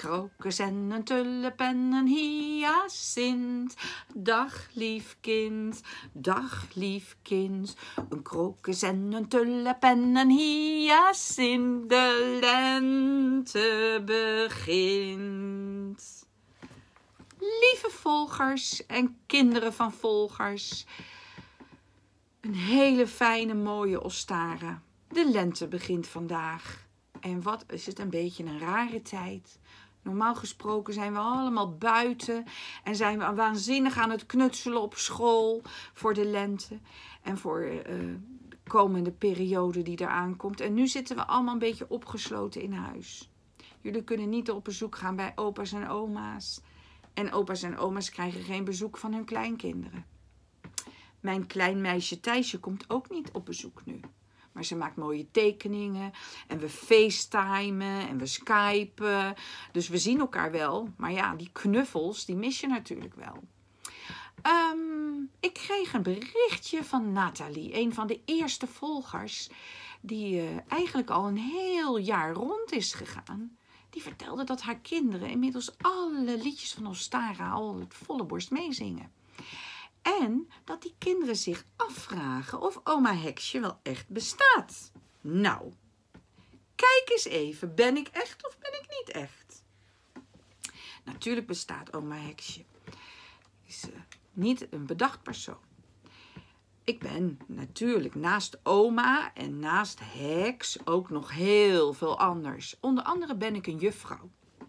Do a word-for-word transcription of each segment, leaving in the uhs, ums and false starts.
krokus en een tulp en een hyacint. Dag lief kind, dag lief kind. Een krokus en een tulp en een hyacint. De lente begint. Lieve volgers en kinderen van volgers. Een hele fijne mooie Ostara. De lente begint vandaag. En wat is het een beetje een rare tijd. Normaal gesproken zijn we allemaal buiten. En zijn we waanzinnig aan het knutselen op school voor de lente. En voor uh, de komende periode die eraan komt. En nu zitten we allemaal een beetje opgesloten in huis. Jullie kunnen niet op bezoek gaan bij opa's en oma's. En opa's en oma's krijgen geen bezoek van hun kleinkinderen. Mijn klein meisje Thijsje komt ook niet op bezoek nu. Maar ze maakt mooie tekeningen. En we facetimen en we skypen. Dus we zien elkaar wel. Maar ja, die knuffels, die mis je natuurlijk wel. Um, ik kreeg een berichtje van Nathalie. Een van de eerste volgers. Die uh, eigenlijk al een heel jaar rond is gegaan. Die vertelde dat haar kinderen inmiddels alle liedjes van Ostara al het volle borst meezingen. En dat die kinderen zich afvragen of oma Heksje wel echt bestaat. Nou, kijk eens even. Ben ik echt of ben ik niet echt? Natuurlijk bestaat oma Heksje. Is uh, niet een bedacht persoon. Ik ben natuurlijk naast oma en naast heks ook nog heel veel anders. Onder andere ben ik een juffrouw.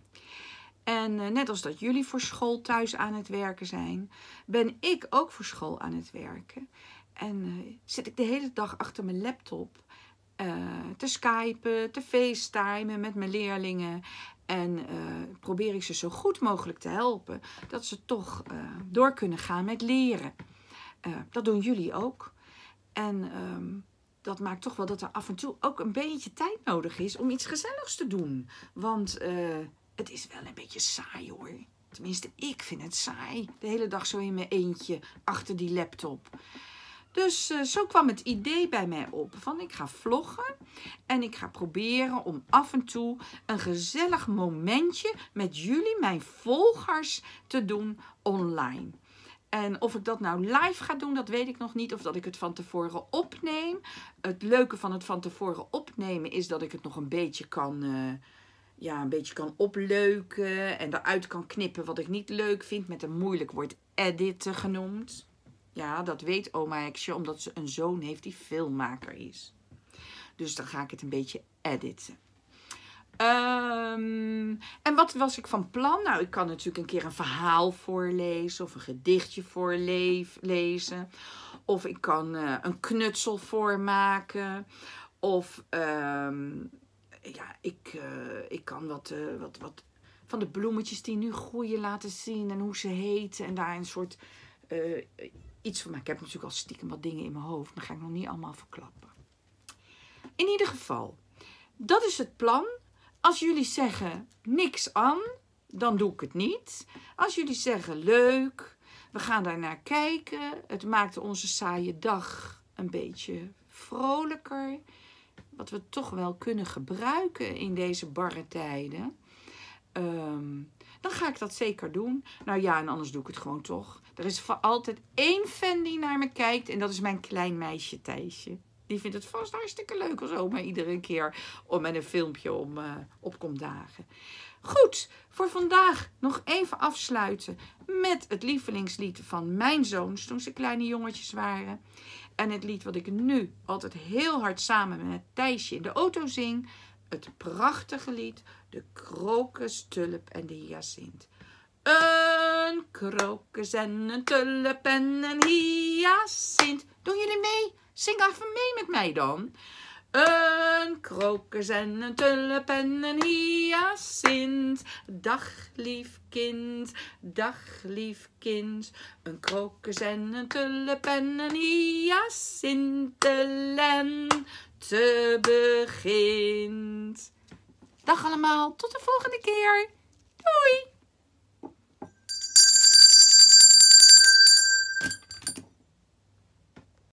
En uh, net als dat jullie voor school thuis aan het werken zijn, ben ik ook voor school aan het werken. En uh, zit ik de hele dag achter mijn laptop uh, te skypen, te facetimen met mijn leerlingen. En uh, probeer ik ze zo goed mogelijk te helpen, dat ze toch uh, door kunnen gaan met leren. Uh, dat doen jullie ook. En um, dat maakt toch wel dat er af en toe ook een beetje tijd nodig is om iets gezelligs te doen. Want uh, het is wel een beetje saai hoor. Tenminste, ik vind het saai. De hele dag zo in mijn eentje achter die laptop. Dus uh, zo kwam het idee bij mij op. Van ik ga vloggen. En ik ga proberen om af en toe een gezellig momentje met jullie, mijn volgers, te doen online. En of ik dat nou live ga doen, dat weet ik nog niet. Of dat ik het van tevoren opneem. Het leuke van het van tevoren opnemen is dat ik het nog een beetje kan, uh, ja, een beetje kan opleuken. En eruit kan knippen wat ik niet leuk vind. Met een moeilijk woord editen genoemd. Ja, dat weet oma Heksje, omdat ze een zoon heeft die filmmaker is. Dus dan ga ik het een beetje editen. Um, en wat was ik van plan? Nou, ik kan natuurlijk een keer een verhaal voorlezen of een gedichtje voorlezen. Of ik kan uh, een knutsel voormaken. Of um, ja, ik, uh, ik kan wat, uh, wat, wat van de bloemetjes die nu groeien laten zien en hoe ze heten. En daar een soort uh, iets van maken. Ik heb natuurlijk al stiekem wat dingen in mijn hoofd. Maar ga ik nog niet allemaal verklappen. In ieder geval, dat is het plan. Als jullie zeggen niks aan, dan doe ik het niet. Als jullie zeggen leuk, we gaan daar naar kijken. Het maakt onze saaie dag een beetje vrolijker. Wat we toch wel kunnen gebruiken in deze barre tijden. Um, dan ga ik dat zeker doen. Nou ja, en anders doe ik het gewoon toch. Er is voor altijd één fan die naar me kijkt en dat is mijn klein meisje Thijsje. Die vindt het vast hartstikke leuk als oma iedere keer om met een filmpje om, uh, op komt dagen. Goed, voor vandaag nog even afsluiten met het lievelingslied van mijn zoons toen ze kleine jongetjes waren. En het lied wat ik nu altijd heel hard samen met Thijsje in de auto zing. Het prachtige lied, de krokus, tulp en de hyacint. Een krokus en een tulp en een hyacint. Doen jullie mee? Zing even mee met mij dan. Een krokus en een tulp en een hyacint. Dag lief kind, dag lief kind. Een krokus en een tulp en een hyacint. De lente begint. Dag allemaal, tot de volgende keer. Doei!